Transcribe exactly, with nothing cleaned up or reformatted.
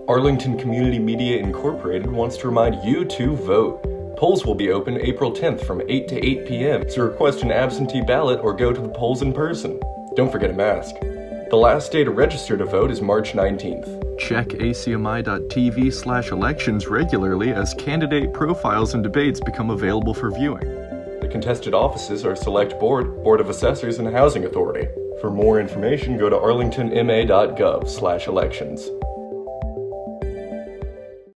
Arlington Community Media Incorporated wants to remind you to vote. Polls will be open April tenth from eight to eight p m, so request an absentee ballot or go to the polls in person. Don't forget a mask. The last day to register to vote is March nineteenth. Check A C M I dot T V slash elections regularly as candidate profiles and debates become available for viewing. The contested offices are Select Board, Board of Assessors, and Housing Authority. For more information, go to arlington m a dot gov slash elections.